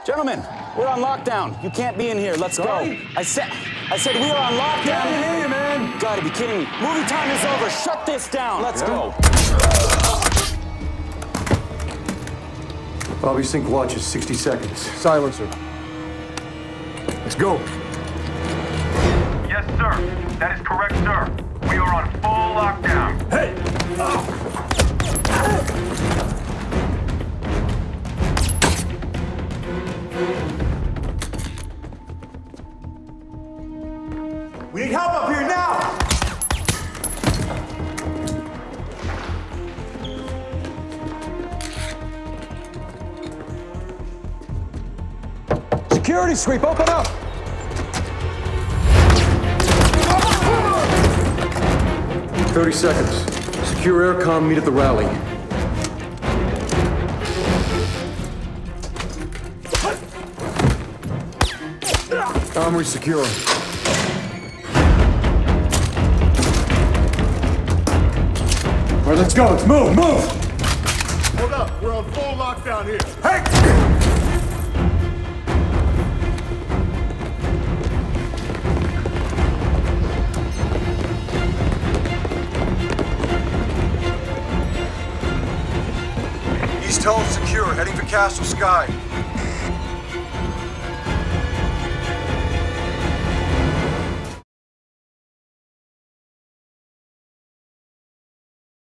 Gentlemen, we're on lockdown. You can't be in here. Let's go. I said we are on lockdown. Can't hear you, man. Gotta be kidding me. Movie time is over. Shut this down. Let's go. Bobby sync watch is 60 seconds. Silencer. Let's go. Yes, sir. That is correct, sir. We are on full lockdown. Hey! We need help up here now! Security sweep, open up! "30 seconds. Secure aircom, meet at the rally." Armory secure. All right, let's go. Let's move. Hold up. We're on full lockdown here. Hey! East Home secure. Heading for Castle Sky.